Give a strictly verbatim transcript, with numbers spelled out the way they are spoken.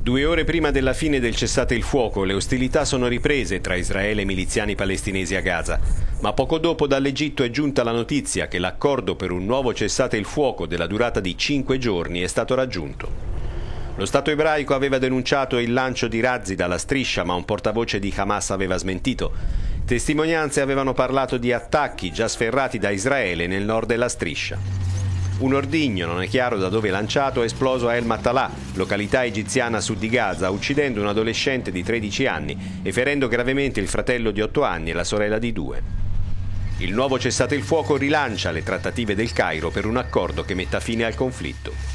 Due ore prima della fine del cessate il fuoco, le ostilità sono riprese tra Israele e miliziani palestinesi a Gaza. Ma poco dopo dall'Egitto è giunta la notizia che l'accordo per un nuovo cessate il fuoco della durata di cinque giorni è stato raggiunto. Lo Stato ebraico aveva denunciato il lancio di razzi dalla striscia, ma un portavoce di Hamas aveva smentito. Testimonianze avevano parlato di attacchi già sferrati da Israele nel nord della striscia. Un ordigno, non è chiaro da dove lanciato, è esploso a El Mattalà, località egiziana a sud di Gaza, uccidendo un adolescente di tredici anni e ferendo gravemente il fratello di otto anni e la sorella di due. Il nuovo cessate il fuoco rilancia le trattative del Cairo per un accordo che metta fine al conflitto.